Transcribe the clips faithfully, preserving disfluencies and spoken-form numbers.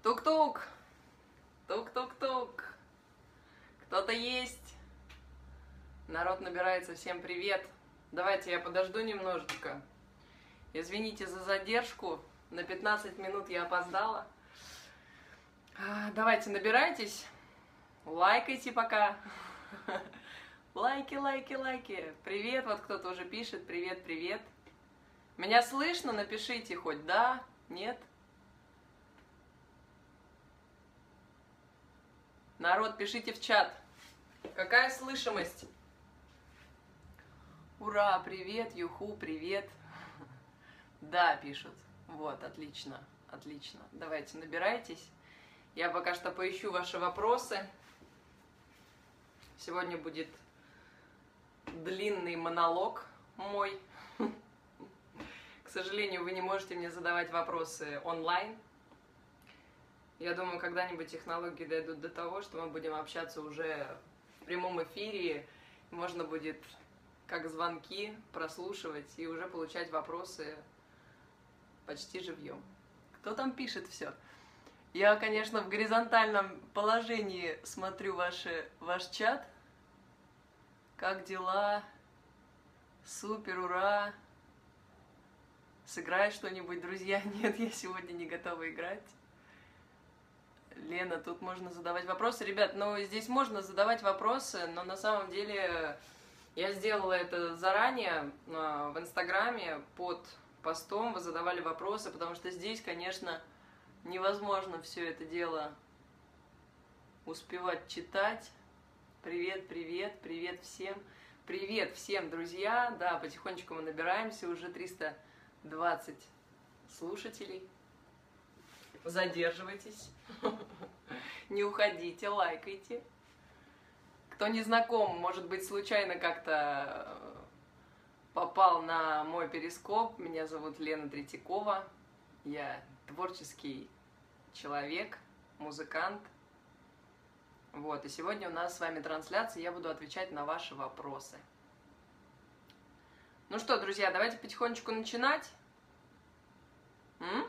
Тук-тук! Тук-тук-тук! Кто-то есть? Народ набирается, всем привет! Давайте я подожду немножечко. Извините за задержку, на пятнадцать минут я опоздала. Давайте набирайтесь, лайкайте пока. Лайки, лайки, лайки. Привет, вот кто-то уже пишет, привет, привет. Меня слышно? Напишите хоть да, нет. Народ, пишите в чат. Какая слышимость? Ура, привет, юху, привет. Да, пишут. Вот, отлично, отлично. Давайте, набирайтесь. Я пока что поищу ваши вопросы. Сегодня будет длинный монолог мой. К сожалению, вы не можете мне задавать вопросы онлайн. Я думаю, когда-нибудь технологии дойдут до того, что мы будем общаться уже в прямом эфире. Можно будет, как звонки, прослушивать и уже получать вопросы почти живьем. Кто там пишет все? Я, конечно, в горизонтальном положении смотрю ваши, ваш чат. Как дела? Супер, ура! Сыграй что-нибудь, друзья? Нет, я сегодня не готова играть. Лена, тут можно задавать вопросы. Ребят, ну здесь можно задавать вопросы, но на самом деле я сделала это заранее в Инстаграме под постом. Вы задавали вопросы, потому что здесь, конечно, невозможно все это дело успевать читать. Привет, привет, привет всем. Привет всем, друзья. Да, потихонечку мы набираемся, уже триста двадцать слушателей. Задерживайтесь, не уходите, лайкайте. Кто не знаком, может быть, случайно как-то попал на мой перископ. Меня зовут Лена Третьякова. Я творческий человек, музыкант. Вот, и сегодня у нас с вами трансляция, я буду отвечать на ваши вопросы. Ну что, друзья, давайте потихонечку начинать. М?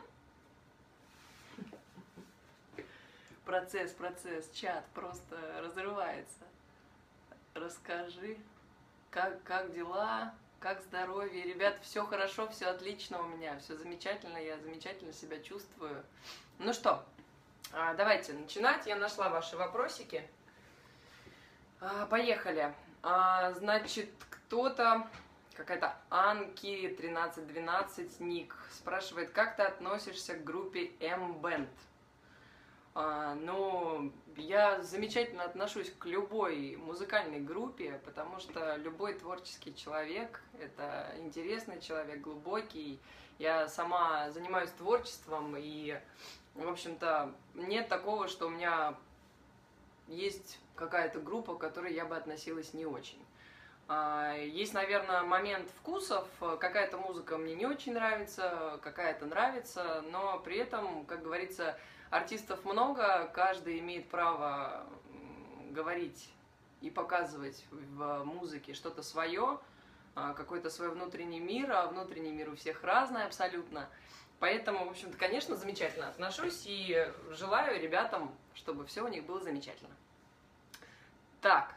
Процесс, процесс, чат просто разрывается. Расскажи, как, как дела, как здоровье. Ребят, все хорошо, все отлично у меня, все замечательно, я замечательно себя чувствую. Ну что, давайте начинать. Я нашла ваши вопросики. Поехали. Значит, кто-то, какая-то Анки тринадцать двенадцать ник, спрашивает, как ты относишься к группе M-Band? Ну, я замечательно отношусь к любой музыкальной группе, потому что любой творческий человек – это интересный человек, глубокий. Я сама занимаюсь творчеством, и, в общем-то, нет такого, что у меня есть какая-то группа, к которой я бы относилась не очень. Есть, наверное, момент вкусов, какая-то музыка мне не очень нравится, какая-то нравится, но при этом, как говорится, артистов много, каждый имеет право говорить и показывать в музыке что-то свое, какой-то свой внутренний мир, а внутренний мир у всех разный абсолютно. Поэтому, в общем-то, конечно, замечательно отношусь и желаю ребятам, чтобы все у них было замечательно. Так,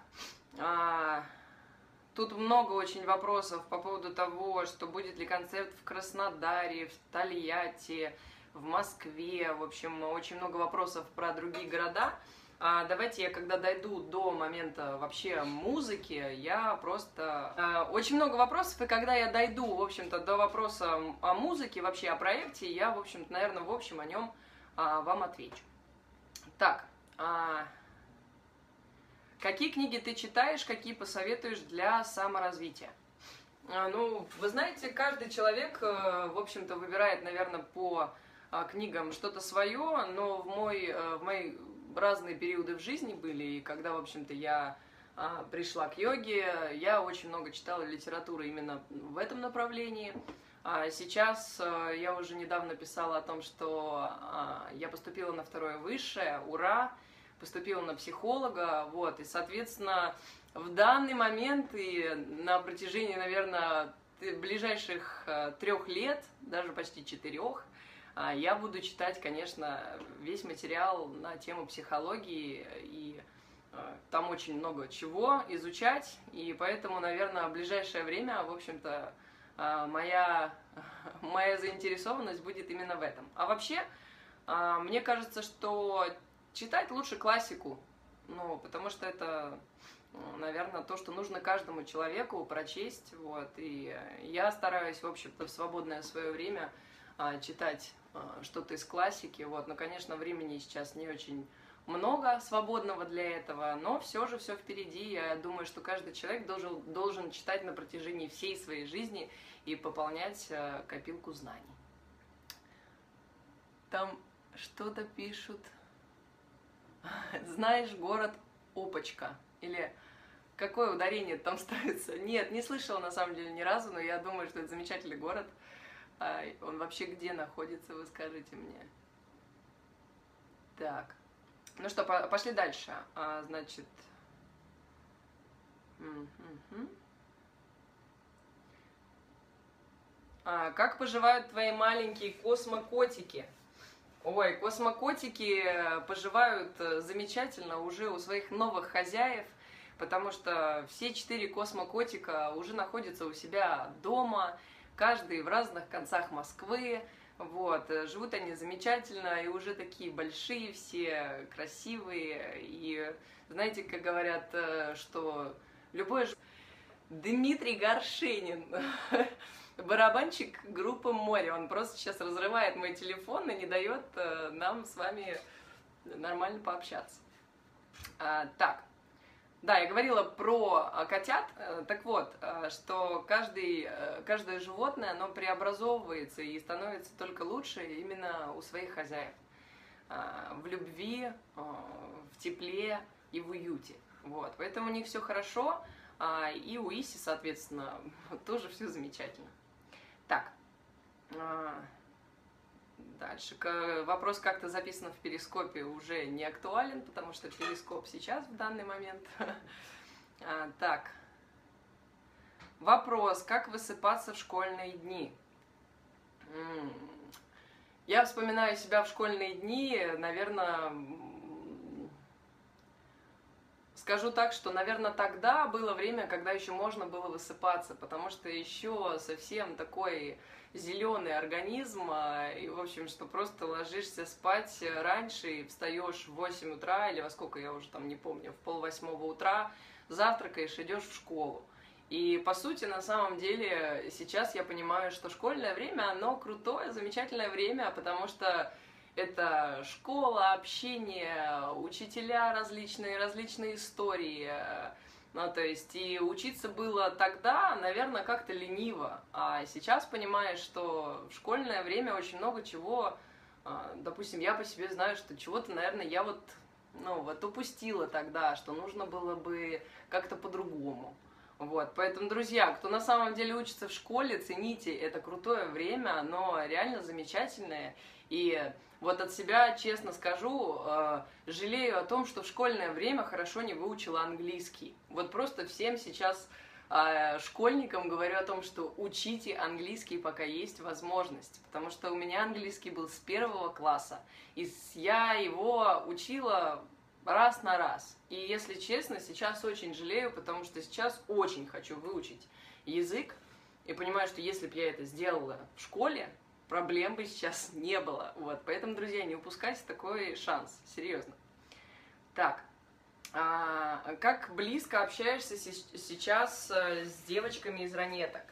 тут много очень вопросов по поводу того, что будет ли концерт в Краснодаре, в Тольятти, в Москве. В общем, очень много вопросов про другие города. А давайте я, когда дойду до момента вообще музыки, я просто... А, очень много вопросов, и когда я дойду, в общем-то, до вопроса о музыке, вообще о проекте, я, в общем-то, наверное, в общем о нем а, вам отвечу. Так, а... какие книги ты читаешь, какие посоветуешь для саморазвития? А, ну, вы знаете, каждый человек, в общем-то, выбирает, наверное, по книгам что-то свое, но в, мой, в мои разные периоды в жизни были, и когда, в общем-то, я а, пришла к йоге, я очень много читала литературы именно в этом направлении. А сейчас а, я уже недавно писала о том, что а, я поступила на второе высшее, ура, поступила на психолога, вот, и, соответственно, в данный момент и на протяжении, наверное, ближайших трех лет, даже почти четырех, Я буду читать, конечно, весь материал на тему психологии, и там очень много чего изучать, и поэтому, наверное, в ближайшее время, в общем-то, моя, моя заинтересованность будет именно в этом. А вообще, мне кажется, что читать лучше классику, ну, потому что это, наверное, то, что нужно каждому человеку прочесть, вот, и я стараюсь, в общем-то, в свободное свое время читать что-то из классики, вот, но, конечно, времени сейчас не очень много свободного для этого, но все же все впереди. Я думаю, что каждый человек должен, должен читать на протяжении всей своей жизни и пополнять копилку знаний. Там что-то пишут. Знаешь город Опочка? Или какое ударение там ставится? Нет, не слышала на самом деле ни разу, но я думаю, что это замечательный город. Он вообще где находится, вы скажите мне. Так. Ну что, пошли дальше. А, значит... А, как поживают твои маленькие космокотики? Ой, космокотики поживают замечательно уже у своих новых хозяев, потому что все четыре космокотика уже находятся у себя дома, каждый в разных концах Москвы. Вот, живут они замечательно, и уже такие большие все, красивые, и знаете, как говорят, что любой... Дмитрий Горшенин, барабанщик группы «Море», он просто сейчас разрывает мой телефон и не дает нам с вами нормально пообщаться. А, так. Да, я говорила про котят, так вот, что каждый, каждое животное, оно преобразовывается и становится только лучше именно у своих хозяев. В любви, в тепле и в уюте. Вот, поэтому у них все хорошо, и у Иси, соответственно, тоже все замечательно. Так, дальше. Вопрос как-то записан в перископе уже не актуален, потому что перископ сейчас в данный момент. А, так. Вопрос. Как высыпаться в школьные дни? М-м. Я вспоминаю себя в школьные дни, наверное... Скажу так, что, наверное, тогда было время, когда еще можно было высыпаться, потому что еще совсем такой зеленый организм, и, в общем, что просто ложишься спать раньше и встаешь в восемь утра, или во сколько, я уже там не помню, в полвосьмого утра, завтракаешь, идешь в школу. И, по сути, на самом деле, сейчас я понимаю, что школьное время, оно крутое, замечательное время, потому что это школа, общение, учителя различные, различные истории. Ну, то есть, и учиться было тогда, наверное, как-то лениво. А сейчас понимаешь, что в школьное время очень много чего, допустим, я по себе знаю, что чего-то, наверное, я вот, ну, вот упустила тогда, что нужно было бы как-то по-другому. Вот, поэтому, друзья, кто на самом деле учится в школе, цените это крутое время, оно реально замечательное. И вот от себя, честно скажу, жалею о том, что в школьное время хорошо не выучила английский. Вот просто всем сейчас школьникам говорю о том, что учите английский, пока есть возможность. Потому что у меня английский был с первого класса, и я его учила раз на раз. И, если честно, сейчас очень жалею, потому что сейчас очень хочу выучить язык, и понимаю, что если бы я это сделала в школе, проблем бы сейчас не было. Вот, поэтому, друзья, не упускайте такой шанс, серьезно. Так, а, как близко общаешься сейчас с девочками из ранеток?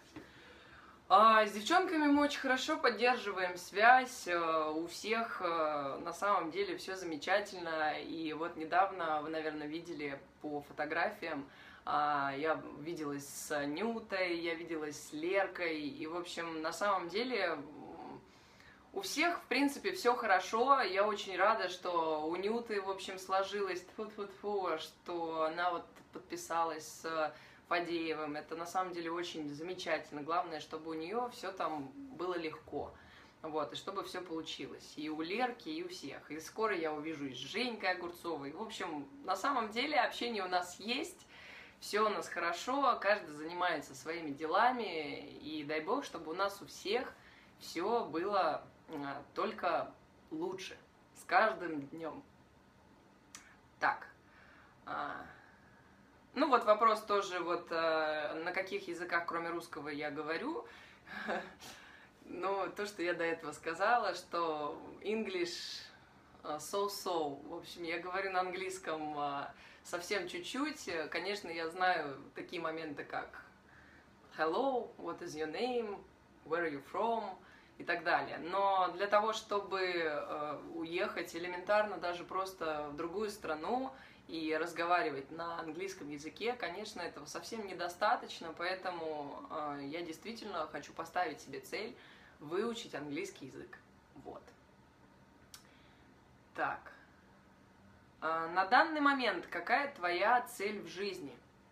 А, с девчонками мы очень хорошо поддерживаем связь, у всех на самом деле все замечательно. И вот недавно, вы, наверное, видели по фотографиям, я виделась с Нютой, я виделась с Леркой, и, в общем, на самом деле у всех, в принципе, все хорошо. Я очень рада, что у Нюты, в общем, сложилось, тьфу-тьфу-тьфу, что она вот подписалась с Фадеевым. Это на самом деле очень замечательно. Главное, чтобы у нее все там было легко. Вот, и чтобы все получилось. И у Лерки, и у всех. И скоро я увижусь с Женькой Огурцовой. В общем, на самом деле общение у нас есть. Все у нас хорошо, каждый занимается своими делами. И дай бог, чтобы у нас у всех все было только лучше, с каждым днем. Так, ну вот вопрос тоже, вот на каких языках, кроме русского, я говорю. Ну, то, что я до этого сказала, что English so-so. В общем, я говорю на английском совсем чуть-чуть. Конечно, я знаю такие моменты, как hello, what is your name, where are you from и так далее. Но для того, чтобы уехать элементарно даже просто в другую страну и разговаривать на английском языке, конечно, этого совсем недостаточно, поэтому я действительно хочу поставить себе цель выучить английский язык. Вот. Так. На данный момент какая твоя цель в жизни?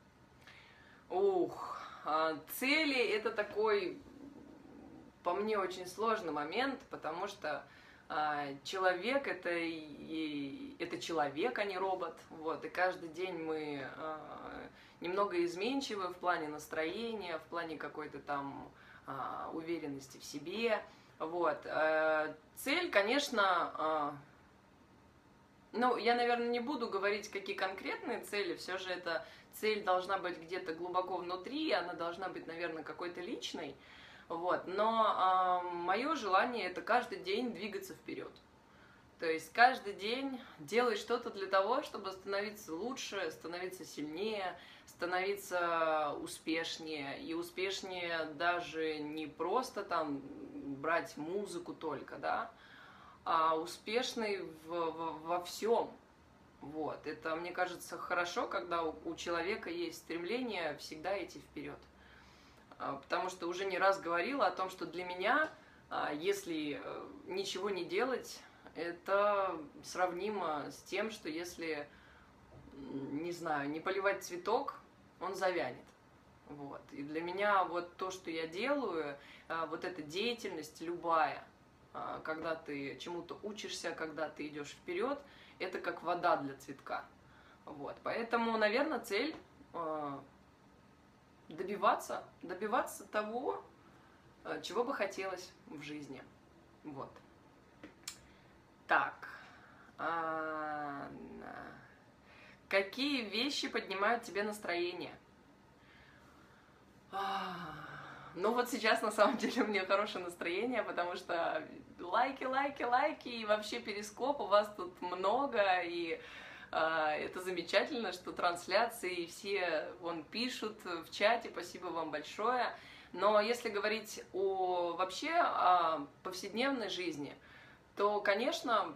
Ух, цели — это такой, по мне, очень сложный момент, потому что человек это, и, это человек, а не робот. Вот, и каждый день мы немного изменчивы в плане настроения, в плане какой-то там уверенности в себе. Вот. Цель, конечно, ну, я, наверное, не буду говорить, какие конкретные цели, все же эта цель должна быть где-то глубоко внутри, она должна быть, наверное, какой-то личной. Вот. Но мое желание — это каждый день двигаться вперед. То есть каждый день делать что-то для того, чтобы становиться лучше, становиться сильнее, становиться успешнее. И успешнее даже не просто там брать музыку только, да, а успешный в, в, во всем. Вот. Это, мне кажется, хорошо, когда у, у человека есть стремление всегда идти вперед. Потому что уже не раз говорила о том, что для меня, если ничего не делать, это сравнимо с тем, что если, не знаю, не поливать цветок, он завянет. Вот. И для меня вот то, что я делаю, вот эта деятельность любая, когда ты чему-то учишься, когда ты идешь вперед, это как вода для цветка. Вот. Поэтому, наверное, цель добиваться, добиваться того, чего бы хотелось в жизни. Вот. Так. А, какие вещи поднимают тебе настроение? А, ну вот сейчас на самом деле у меня хорошее настроение, потому что лайки, лайки, лайки, и вообще перископ у вас тут много, и а, это замечательно, что трансляции все вон пишут в чате, спасибо вам большое. Но если говорить о вообще о повседневной жизни, то, конечно,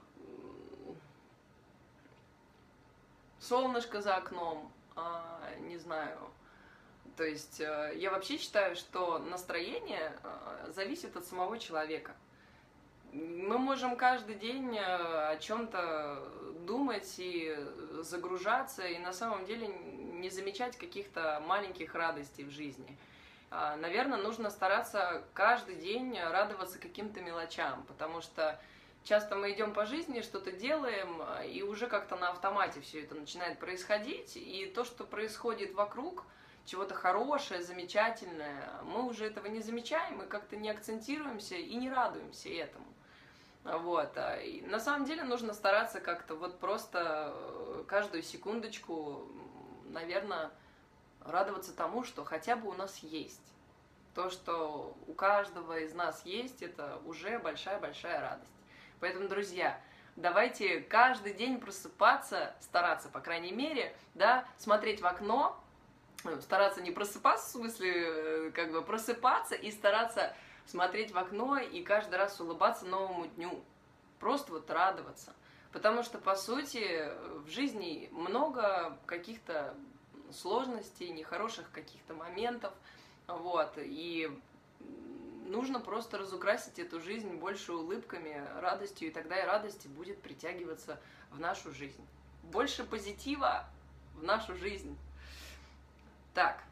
солнышко за окном, не знаю. То есть я вообще считаю, что настроение зависит от самого человека. Мы можем каждый день о чем-то думать и загружаться, и на самом деле не замечать каких-то маленьких радостей в жизни. Наверное, нужно стараться каждый день радоваться каким-то мелочам, потому что часто мы идем по жизни, что-то делаем, и уже как-то на автомате все это начинает происходить, и то, что происходит вокруг, чего-то хорошее, замечательное, мы уже этого не замечаем, мы как-то не акцентируемся и не радуемся этому. Вот. И на самом деле нужно стараться как-то вот просто каждую секундочку, наверное, радоваться тому, что хотя бы у нас есть. То, что у каждого из нас есть, это уже большая-большая радость. Поэтому, друзья, давайте каждый день просыпаться, стараться, по крайней мере, да, смотреть в окно, стараться не просыпаться, в смысле, как бы просыпаться и стараться смотреть в окно и каждый раз улыбаться новому дню. Просто вот радоваться. Потому что, по сути, в жизни много каких-то сложностей, нехороших каких-то моментов, вот, и нужно просто разукрасить эту жизнь больше улыбками, радостью, и тогда и радости будет притягиваться в нашу жизнь. Больше позитива в нашу жизнь. Так,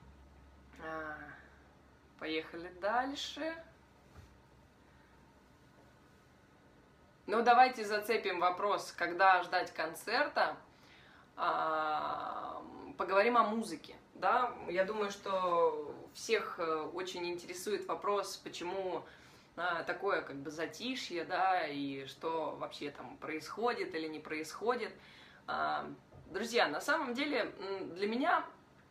поехали дальше. Ну, давайте зацепим вопрос, когда ждать концерта. Поговорим о музыке. Да? Я думаю, что всех очень интересует вопрос, почему а, такое как бы затишье, да, и что вообще там происходит или не происходит. А, друзья, на самом деле для меня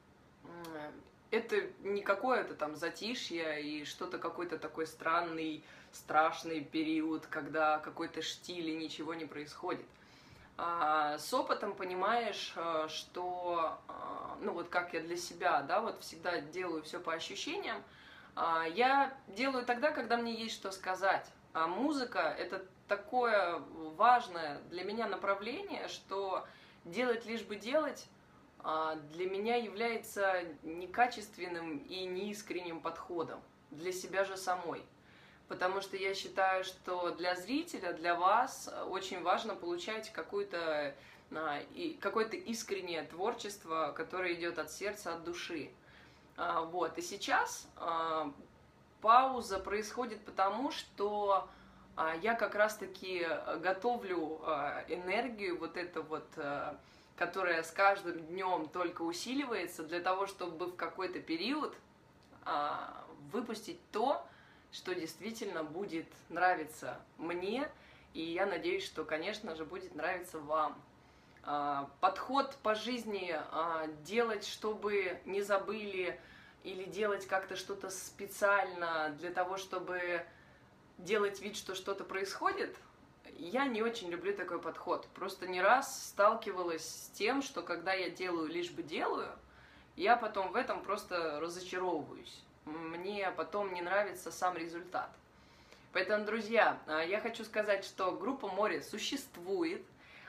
это не какое-то там затишье и что-то какой-то такой странный, страшный период, когда какой-то штиль и ничего не происходит. А, с опытом понимаешь, что, ну вот как я для себя, да, вот всегда делаю все по ощущениям. А, я делаю тогда, когда мне есть что сказать. А музыка — это такое важное для меня направление, что делать лишь бы делать для меня является некачественным и неискренним подходом для себя же самой. Потому что я считаю, что для зрителя, для вас очень важно получать какое-то какое-то искреннее творчество, которое идет от сердца, от души. Вот. И сейчас пауза происходит потому, что я как раз-таки готовлю энергию, вот это вот, которая с каждым днем только усиливается, для того, чтобы в какой-то период а, выпустить то, что действительно будет нравиться мне, и я надеюсь, что, конечно же, будет нравиться вам. А, подход по жизни а, делать, чтобы не забыли, или делать как-то что-то специально для того, чтобы делать вид, что что-то происходит, я не очень люблю такой подход. Просто не раз сталкивалась с тем, что когда я делаю лишь бы делаю, я потом в этом просто разочаровываюсь. Мне потом не нравится сам результат. Поэтому, друзья, я хочу сказать, что группа «Море» существует,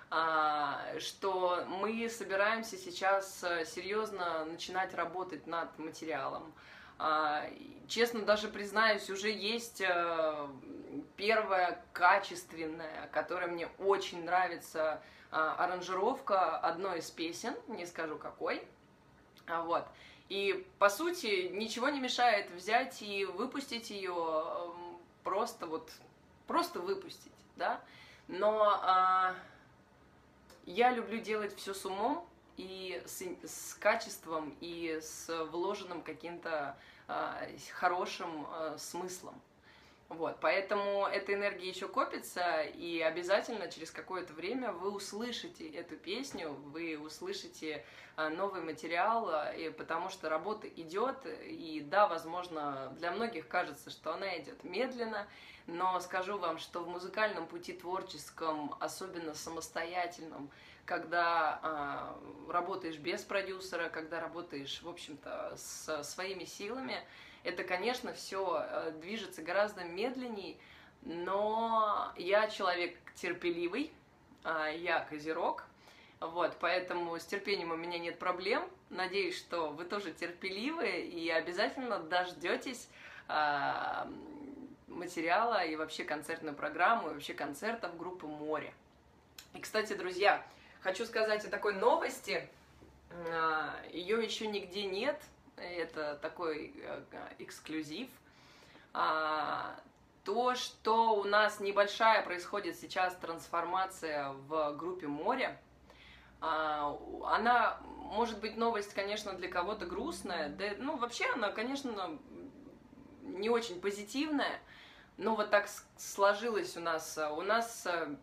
что мы собираемся сейчас серьезно начинать работать над материалом. Честно даже признаюсь, уже есть первая качественная, которая мне очень нравится, аранжировка одной из песен, не скажу какой. Вот. И по сути ничего не мешает взять и выпустить ее, просто вот, просто выпустить, да. Но а, я люблю делать все с умом и с, с качеством, и с вложенным каким-то а, хорошим а, смыслом. Вот, поэтому эта энергия еще копится, и обязательно через какое-то время вы услышите эту песню, вы услышите новый материал, и потому что работа идет, и да, возможно, для многих кажется, что она идет медленно, но скажу вам, что в музыкальном пути творческом, особенно самостоятельном, когда э, работаешь без продюсера, когда работаешь, в общем-то, со своими силами, это, конечно, все движется гораздо медленнее, но я человек терпеливый, я козерог, вот, поэтому с терпением у меня нет проблем. Надеюсь, что вы тоже терпеливы и обязательно дождетесь материала и вообще концертную программу, и вообще концертов группы «Море». И, кстати, друзья, хочу сказать о такой новости, ее еще нигде нет. Это такой эксклюзив. То, что у нас небольшая происходит сейчас трансформация в группе «Море», она, может быть, новость, конечно, для кого-то грустная, да, ну, вообще она, конечно, не очень позитивная, но вот так сложилось у нас. У нас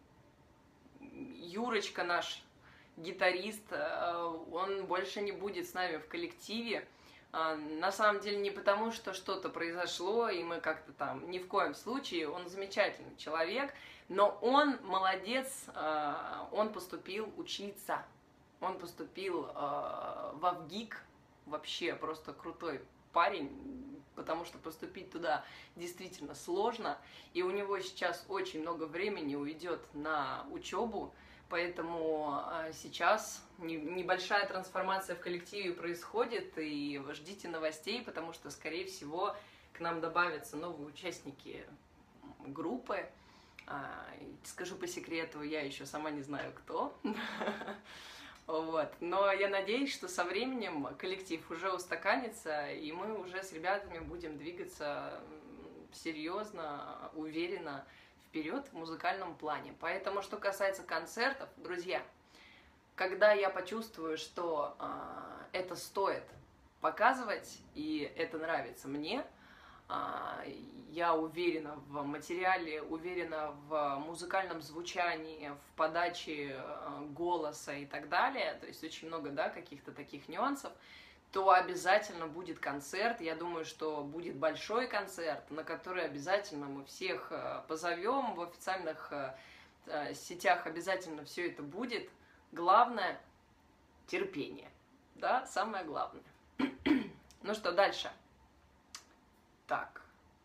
Юрочка, наш гитарист, он больше не будет с нами в коллективе. На самом деле не потому, что что-то произошло, и мы как-то там, ни в коем случае, он замечательный человек, но он молодец, он поступил учиться, он поступил в ВГИК, вообще просто крутой парень, потому что поступить туда действительно сложно, и у него сейчас очень много времени уйдет на учебу. Поэтому сейчас небольшая трансформация в коллективе происходит, и ждите новостей, потому что, скорее всего, к нам добавятся новые участники группы. Скажу по секрету, я еще сама не знаю, кто. Вот. Но я надеюсь, что со временем коллектив уже устаканится, и мы уже с ребятами будем двигаться серьезно, уверенно вперед в музыкальном плане. Поэтому, что касается концертов, друзья, когда я почувствую, что э, это стоит показывать, и это нравится мне, Я уверена в материале, уверена в музыкальном звучании, в подаче голоса и так далее, то есть очень много, да, каких-то таких нюансов, то обязательно будет концерт. Я думаю, что будет большой концерт, на который обязательно мы всех позовем, в официальных сетях обязательно все это будет. Главное — терпение, да, самое главное. Ну что, дальше. Так.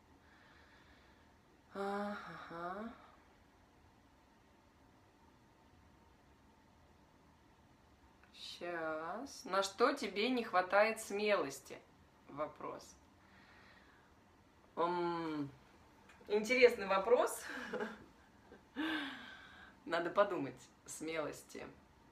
Ага. Сейчас. На что тебе не хватает смелости? Вопрос. М-м, интересный вопрос. Надо подумать. Смелости.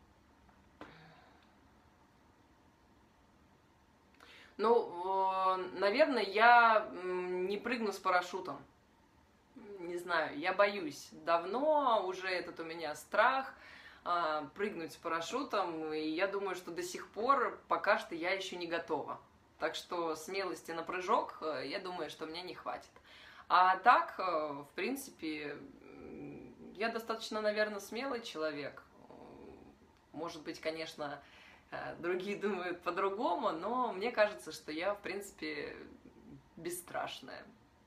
Ну, наверное, я не прыгну с парашютом. Не знаю, я боюсь. Давно уже этот у меня страх прыгнуть с парашютом, и я думаю, что до сих пор пока что я еще не готова. Так что смелости на прыжок, я думаю, что мне не хватит. А так, в принципе, я достаточно, наверное, смелый человек. Может быть, конечно, другие думают по-другому, но мне кажется, что я, в принципе, бесстрашная.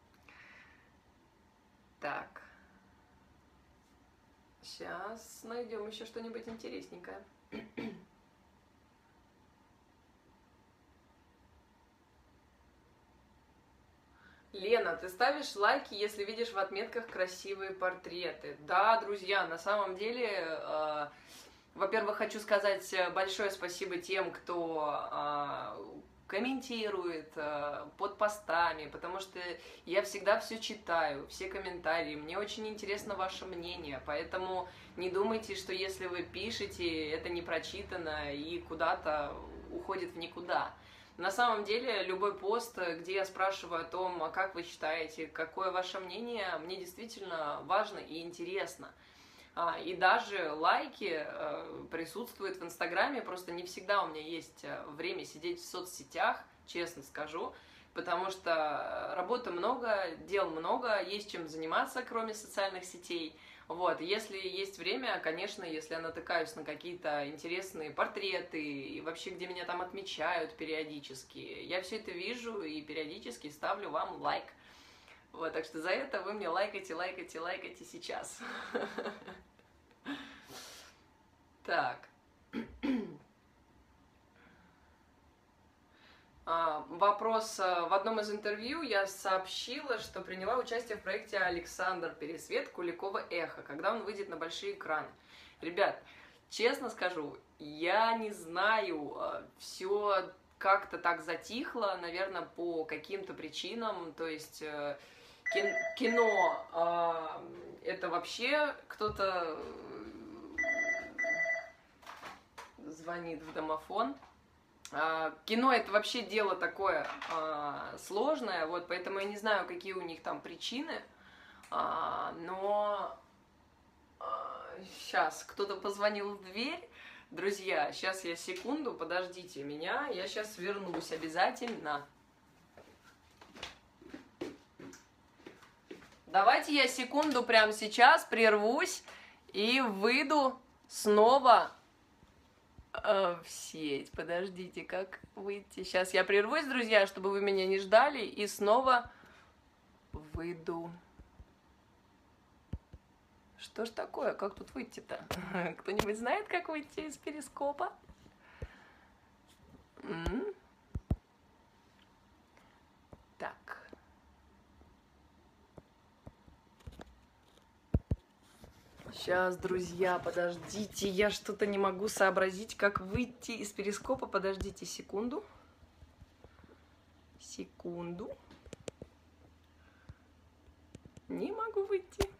Так. Сейчас найдем еще что-нибудь интересненькое. Лена, ты ставишь лайки, если видишь в отметках красивые портреты? Да, друзья, на самом деле, э, во-первых, хочу сказать большое спасибо тем, кто э, комментирует э, под постами, потому что я всегда все читаю, все комментарии, мне очень интересно ваше мнение, поэтому не думайте, что если вы пишете, это не прочитано и куда-то уходит в никуда. На самом деле, любой пост, где я спрашиваю о том, а как вы считаете, какое ваше мнение, мне действительно важно и интересно. И даже лайки присутствуют в Инстаграме, просто не всегда у меня есть время сидеть в соцсетях, честно скажу, потому что работы много, дел много, есть чем заниматься, кроме социальных сетей. Вот, если есть время, конечно, если я натыкаюсь на какие-то интересные портреты и вообще, где меня там отмечают периодически, я все это вижу и периодически ставлю вам лайк. Вот, так что за это вы мне лайкайте, лайкайте, лайкайте сейчас. Так. Вопрос. В одном из интервью я сообщила, что приняла участие в проекте «Александр Пересвет. Куликова эхо», когда он выйдет на большие экраны. Ребят, честно скажу, я не знаю, все как-то так затихло, наверное, по каким-то причинам, то есть кино это вообще кто-то звонит в домофон. Кино — это вообще дело такое а, сложное, вот, поэтому я не знаю, какие у них там причины, а, но а, сейчас кто-то позвонил в дверь. Друзья, сейчас я секунду, подождите меня, я сейчас вернусь обязательно. Давайте я секунду прямо сейчас прервусь и выйду снова в сеть. Подождите, как выйти? Сейчас я прервусь, друзья, чтобы вы меня не ждали, и снова выйду. Что ж такое? Как тут выйти-то? Кто-нибудь знает, как выйти из перископа? М-м? Так. Сейчас, друзья, подождите, я что-то не могу сообразить, как выйти из перископа. Подождите секунду. Секунду. Не могу выйти.